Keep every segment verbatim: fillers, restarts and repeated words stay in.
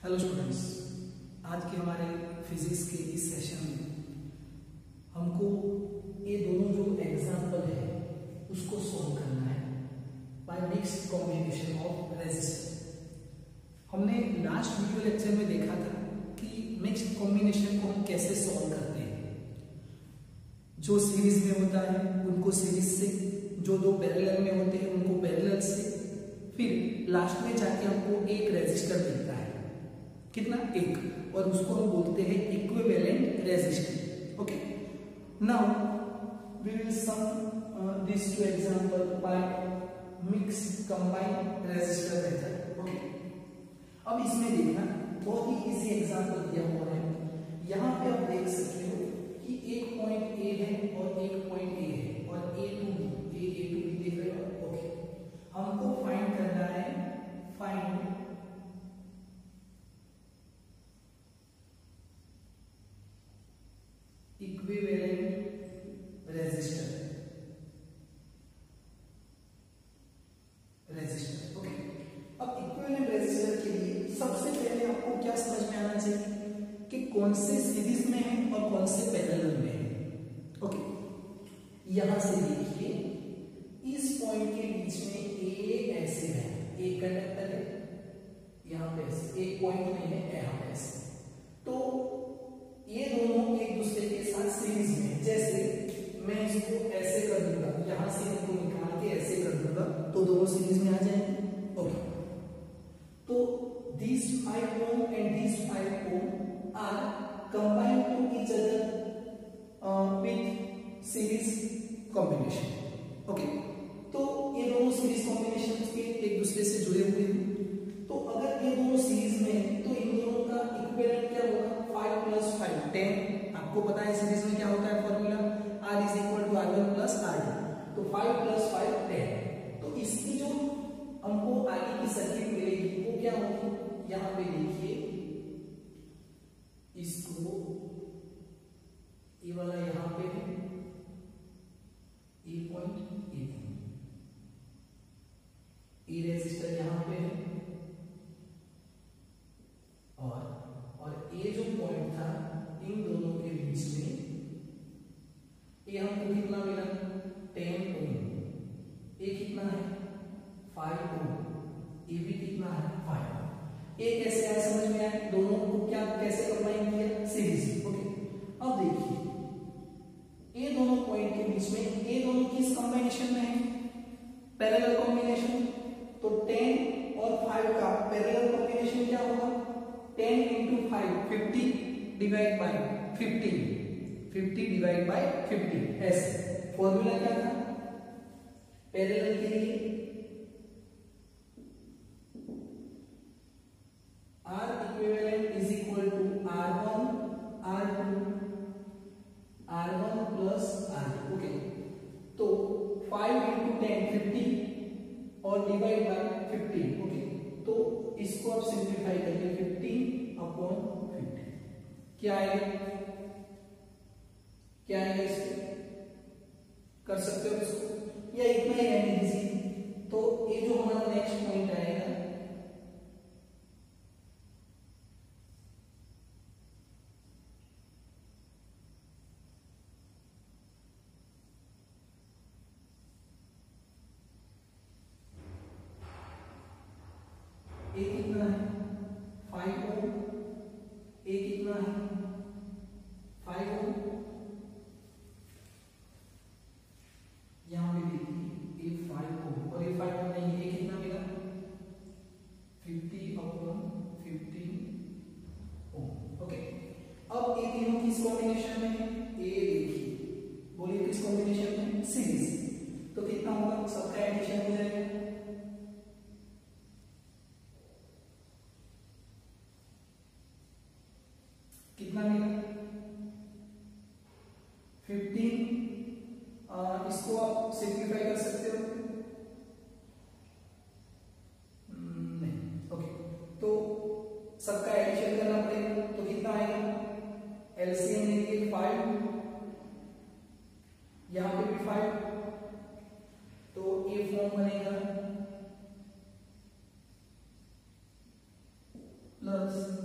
Hello students, आज के हमारे फिजिक्स के इस सेशन में हमको ये दोनों जो एग्जाम्पल है उसको सॉल्व करना है by mixed combination of resistor. हमने लास्ट वीडियो लेक्चर में देखा था कि मिक्स्ड कॉम्बिनेशन को हम कैसे सॉल्व करते हैं। जो सीरीज में होता है उनको सीरीज से, जो दो पैरेलल में होते हैं उनको पैरेलल से, फिर लास्ट में जाके हमको एक रेजिस्टर मिलता है। कितना? एक, और उसको हम बोलते हैं equivalent resistor. Okay, now we will sum this two example by mix combine resistor method. Okay, अब इसमें देखना बहुत ही इजी एग्जांपल दिया हुआ है। यहाँ पे आप देख सकते हो कि एक पॉइंट ए है और एक पॉइंट ए है और A to B, A A to B देख रहे हो। ओके, हमको फाइंड करना है, find equivalent resistor resistor okay, अब इक्विवेलेंट रेजिस्टर के लिए सबसे पहले आपको क्या समझ में आना चाहिए कि कौन से सीरीज में है और कौन से पैरेलल में है। ओके, यहां से देखिए इस पॉइंट के बीच में ए ऐसे है, एक कंडक्टर है यहां पे ऐसे, एक पॉइंट नहीं है यहां पे ऐसे, तो ये दोनों एक दूसरे के साथ सीरीज में। जैसे मैं इसको ऐसे कर दूंगा, यहां से इनको निकाल के ऐसे कर दूंगा तो दोनों सीरीज में आ जाएंगे। ओके, तो these five ohm and these five ohm are combined to each other uh, with series combination. Okay, तो ये दोनों सीरीज कॉम्बिनेशन के एक दूसरे से जुड़े हुए हैं। तो अगर ये दोनों सीरीज में है तो इन दोनों का इक्विवेलेंट क्या होगा? Five plus five ten. आपको पता है सीरीज में क्या होता है formula, R is equal to R one plus R two. तो फाइव प्लस फाइव टेन। तो इसकी जो हमको आगे की सर्किट मिलेगी वो क्या होगी? यहां पे देखिए, इसको ये वाला यहां पे है, a point a point, a resistor यहां पे है, और और ये जो पॉइंट था इन दोनों के बीच में, ये हमको कितना मिला? Ten ohm. ये कितना है? Five ohm. ये भी कितना है? फाइव। ये कैसे आया समझ में आया? दोनों को क्या कैसे कंबाइन किया? सीरीज। ओके, अब देखिए ये दोनों पॉइंट के बीच में, ये दोनों किस कॉम्बिनेशन में है? Parallel combination. तो टेन और फाइव का पैरेलल कॉम्बिनेशन क्या होगा? Ten into five, fifty divide by fifteen, fifty divide by fifteen. ऐसे फॉर्मूला क्या था पैरेलल के लिए? R equivalent is equal to R one R two R one plus R two. Okay, तो five into ten fifty और divide by fifteen. Okay, तो इसको आप सिंप्लीफाई करिए, फिफ्टीन अपॉन फिफ्टी क्या आएगा? क्या आएगा? इसको कर सकते हो इसको, या इतना ही रहने दीजिए। तो ये जो हमारा नेक्स्ट पॉइंट आएगा, ये कितना है? Five ohm. ये कितना है? Five ohm. यहां पे देखिए ये फाइव ओम और ये फाइव ओम नहीं, ये कितना मिला? Fifty upon fifteen ohm. Okay, अब ये तीनों किस कॉम्बिनेशन में है? ये देखिए, बोलिए किस कॉम्बिनेशन में? सीरीज। तो कितना होगा? सबका एडिशन हो जाएगा। कितना मिला? फिफ्टीन। इसको आप सिंप्लीफाई कर सकते हो? नहीं। ओके, तो सबका एडिशन करना पड़ेगा। तो कितना आएगा? एलसीएम लेंगे फाइव, यहां पे भी फाइव, तो ये फॉर्म बनेगा plus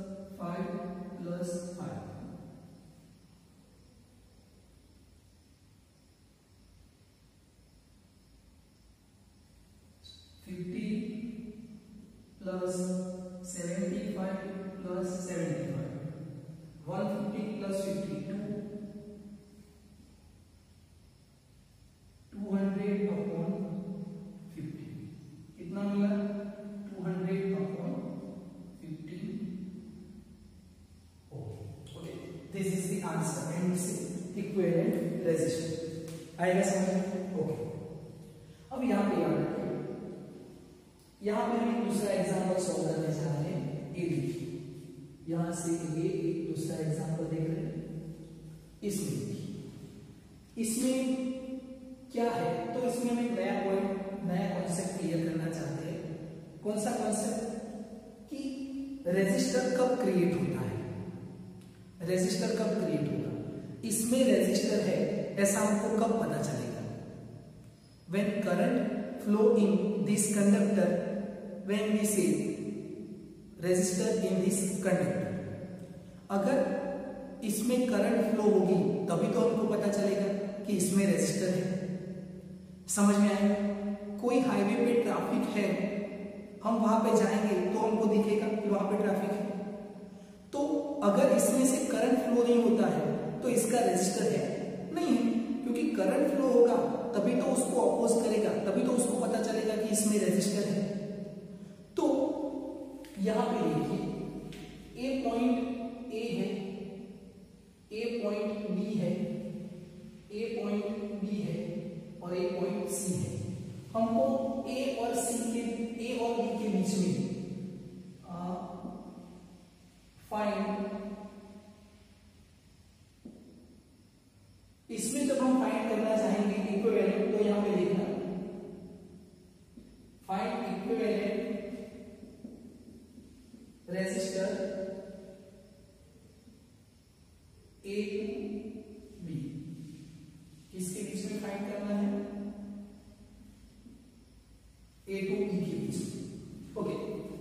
plus seventy five plus seventy five, one fifty plus fifty two, two hundred upon fifty, कितना मिला? Two hundred upon fifty. Okay, this is the answer and it's equivalent resistance. आएगा समझ में? Okay, अब यहाँ पे याद रखिए, यहाँ पे हम दूसरा एग्जाम्पल सॉल्व करने जा रहे हैं। ए देखिए, यहाँ से ये एक दूसरा एग्जाम्पल देख रहे हैं। इसमें देखिए, इसमें क्या है, तो इसमें हम एक नया पॉइंट, नया कॉन्सेप्ट क्लियर करना चाहते हैं। कौन सा कॉन्सेप्ट? कि रेजिस्टर कब क्रिएट होता है, रेजिस्टर कब क्रिएट होगा, इसमें रेजिस्टर है ऐसा हमको कब पता चलेगा? When current flow in this conductor, when we say resistor in this conductor, अगर इसमें करंट फ्लो होगी तभी तो हमको पता चलेगा कि इसमें रेजिस्टर है। समझ में आएगा? कोई हाईवे पे ट्रैफिक है, हम वहां पे जाएंगे तो हमको दिखेगा कि वहां पे ट्रैफिक है। तो अगर इसमें से करंट फ्लो नहीं होता है तो इसका रेजिस्टर है नहीं है, क्योंकि करंट फ्लो होगा तभी तो उसको अपोज करेगा, तभी तो उसको पता चलेगा कि इसमें रेजिस्टर है। तो यहां पे देखिए, ए पॉइंट ए है, ए पॉइंट बी है, ए पॉइंट बी है और ए पॉइंट सी है। हमको ए और सी के, ए और बी के बीच में फाइंड, इसमें जब हम फाइंड करना चाहेंगे इक्विवेलेंट, तो यहां पे लिखना find equivalent resistor A to B, किसके बीच में फाइंड करना है? ए टू बी के बीच में। ओके,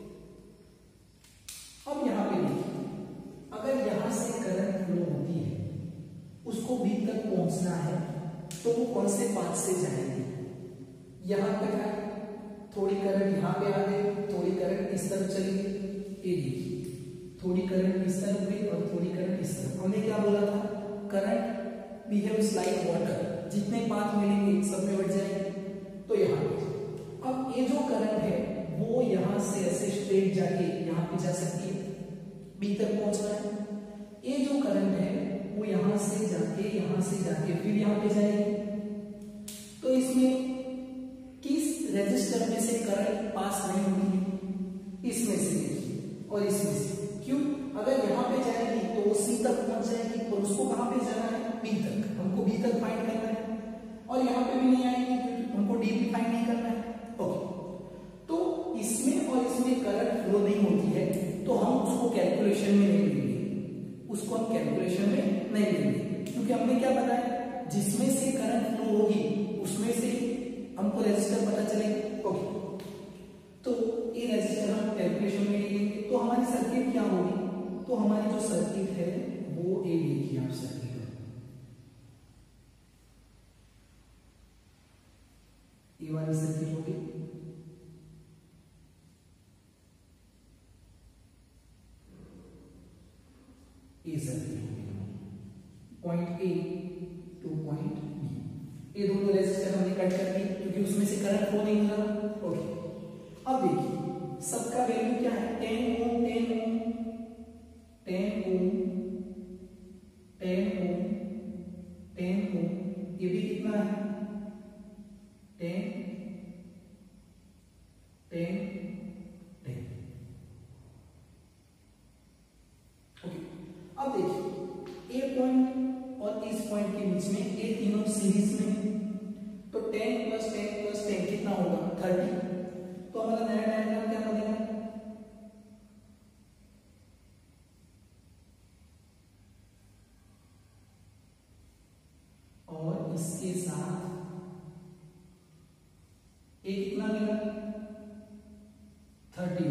अब यहां पे देखिए, अगर यहां से करंट फ्लो होती है, उसको बी तक पहुंचना है तो वो कौन से पाथ से जाएंगे? यहां तक है, थोड़ी करंट यहां पे आ गई, थोड़ी करंट इस तरफ चली गई। ये देखिए, थोड़ी करंट इस तरफ गई और थोड़ी करंट इस तरफ। हमने क्या बोला था? करंट बिहेव्स लाइक वाटर, जितने पाथ मिलेंगे सब में बढ़ जाएंगे। तो यहां पे अब ये जो करंट है वो यहां से ऐसे स्ट्रेट जाके यहां पे जा सकती है, बी तक पहुंचना है। ये जो करंट है वो यहां से जाके, यहां से जाके फिर यहां पे जाएगी। तो इसमें किस रेजिस्टर में से करंट पास नहीं होगी? इसमें से देखिए और इसमें से। क्यों? अगर यहां पे जाएगी तो वो सी तक पहुंच जाएगी और उसको कहां पे जाना है? बी तक। हमको बी तक फाइंड करना है और यहां पे भी नहीं आएगी क्योंकि हमको डी भी फाइंड नहीं करना है। ओके, तो इसमें और इसमें करंट फ्लो नहीं होती है तो हम उसको कैलकुलेशन में नहीं लेंगे, उसको हम कैलकुलेशन में नहीं लेंगे, क्योंकि हमने क्या बताया? जिसमें से करंट फ्लो होगी उसमें से हमको रेजिस्टर पता चलेगा। ओके, तो ये रेजिस्टर हम कैलकुलेशन में नहीं लेंगे। तो हमारी सर्किट क्या होगी? तो हमारी जो सर्किट है वो ये देखिए आप, सर्किट ये वाली सर्किट होगी। ये सर्किट होगी point A to point B. ये दोनों रेजिस्टर हमने कट कर दी क्योंकि उसमें से करंट फ्लो नहीं हो रहा। ओके, अब देखिए सबका वैल्यू क्या है? Ten ohm, ten ohm, ten ohm, ten ohm, ten ohm. ये भी कितना है? Ten, ten, ten. ओके, अब देखिए ए पॉइंट और इस पॉइंट के बीच में ये तीनों सीरीज में, तो ten plus ten plus ten कितना होगा? थर्टी। तो हमारा नया डायग्राम क्या बनेगा? और इसके साथ ए कितना मिला? थर्टी।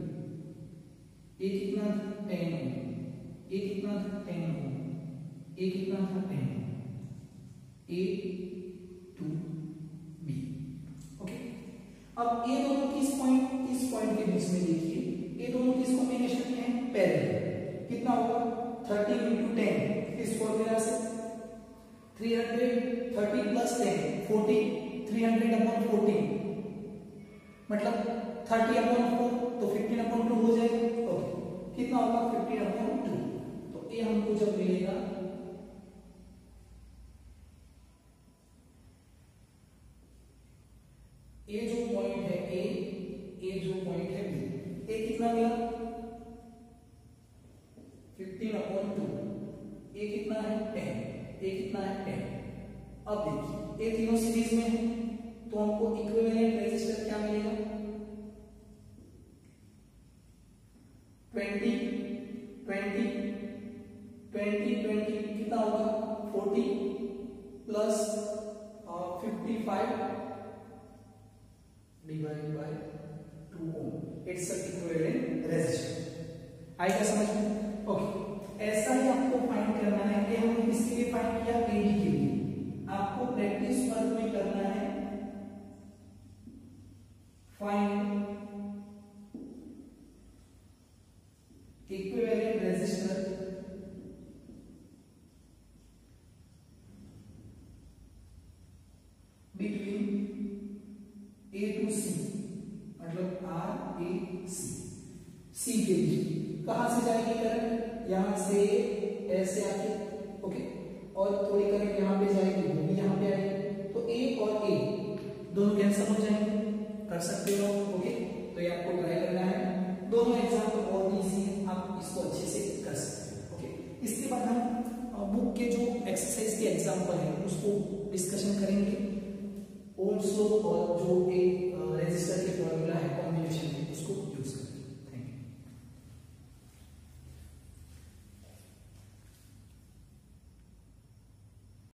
ए कितना था? टेन। ए कितना था? टेन। ए कितना था? Ten. A to B. Okay, अब ये दोनों किस पॉइंट इस पॉइंट के बीच में देखिए, ये दोनों किस कॉम्बिनेशन में है, पैरेलल। कितना होगा, थर्टीन इंटू टेन इस फॉर्मूला से three hundred, thirty plus ten forty, three hundred upon forty मतलब थर्टी अपॉन फोर, तो फिफ्टीन अपॉन टू हो जाएगा। ओके, कितना होगा, फिफ्टीन अपॉन टू। तो ये हमको जब मिलेगा ये जो पॉइंट है ए, ये जो पॉइंट है बी, ए कितना मिला, फिफ्टीन अपॉन टू, ए कितना है टेन, ए कितना है टेन। अब देखिए ये तीनों सीरीज में है तो हमको इक्विवेलेंट रेजिस्टर क्या मिलेगा, ट्वेंटी ट्वेंटी ट्वेंटी ट्वेंटी कितना होगा, forty plus fifty five divide by two ohm, it's a equivalent resistor. आएगा समझ में? ओके, ऐसा ही आपको फाइंड करना है कि हमने किसके लिए फाइंड किया, एडी के लिए। आपको प्रैक्टिस वर्क में करना है find equivalent resistor between A to C, मतलब आर ए सी, सी के बीच। कहां से जाएगी करंट, यहां से ऐसे आके, ओके, और थोड़ी करंट यहां पे जाएगी, वो भी यहां पे आएगी, तो ए और ए दोनों कैंसिल हो जाएंगे। कर सकते हो, ओके, तो ये आपको ट्राई करना है। दोनों एग्जाम्पल और इजी है, आप इसको अच्छे से कर सकते हो। ओके, इसके बाद हम बुक के जो एक्सरसाइज के एग्जाम्पल है उसको डिस्कशन करेंगे, ओम्स लॉ और जो